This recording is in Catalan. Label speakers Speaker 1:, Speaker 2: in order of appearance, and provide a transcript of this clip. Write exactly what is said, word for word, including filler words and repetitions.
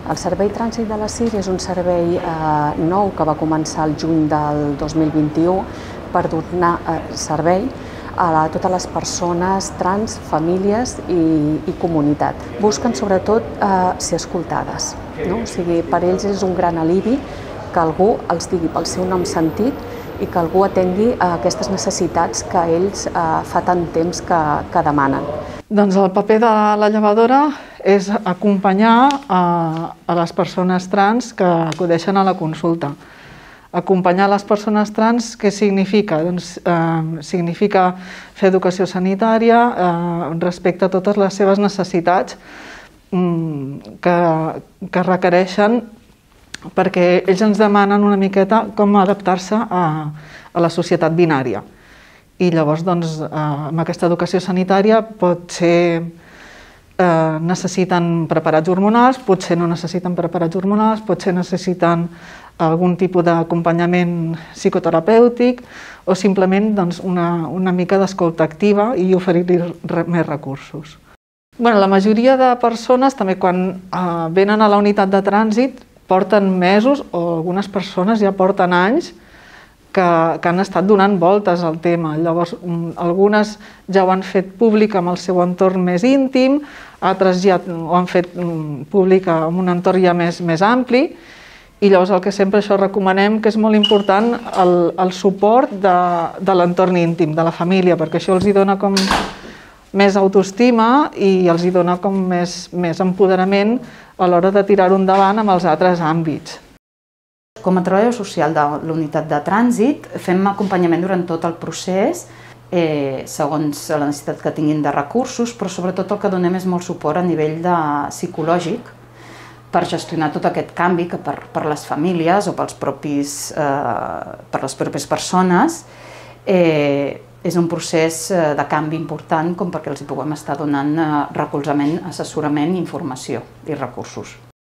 Speaker 1: El Servei Trànsit de la C I R és un servei eh, nou que va començar el juny del dos mil vint-i-u per donar eh, servei a la, totes les persones trans, famílies i, i comunitat. Busquen sobretot eh, ser escoltades, no? O sigui, per ells és un gran alivi que algú els digui pel seu nom sentit i que algú atengui a aquestes necessitats que ells eh, fa tant temps que, que demanen.
Speaker 2: Doncs el paper de la llevadora és acompanyar a, a les persones trans que acudeixen a la consulta. Acompanyar les persones trans, què significa? Doncs eh, significa fer educació sanitària eh, respecte a totes les seves necessitats mm, que, que requereixen, perquè ells ens demanen una miqueta com adaptar-se a, a la societat binària. I llavors, doncs, eh, amb aquesta educació sanitària pot ser eh, necessiten preparats hormonals, potser no necessiten preparats hormonals, potser necessiten algun tipus d'acompanyament psicoterapèutic o simplement doncs, una, una mica d'escolta activa i oferir-li re, més recursos. Bueno, la majoria de persones, també quan eh, venen a la unitat de trànsit, porten mesos o algunes persones ja porten anys que, que han estat donant voltes al tema. Llavors, algunes ja ho han fet públic amb el seu entorn més íntim, altres ja ho han fet públic amb un entorn ja més, més ampli, i llavors el que sempre això recomanem que és molt important el, el suport de, de l'entorn íntim, de la família, perquè això els hi dona com més autoestima i els hi dona com més, més empoderament a l'hora de tirar-ho endavant amb els altres àmbits.
Speaker 3: Com a treballador social de l'unitat de trànsit fem acompanyament durant tot el procés, eh, segons la necessitat que tinguin de recursos, però sobretot el que donem és molt suport a nivell de psicològic per gestionar tot aquest canvi que per, per les famílies o pels propis, eh, per les pròpies persones eh, és un procés de canvi important com perquè els hi puguem estar donant recolzament, assessorament, informació i recursos.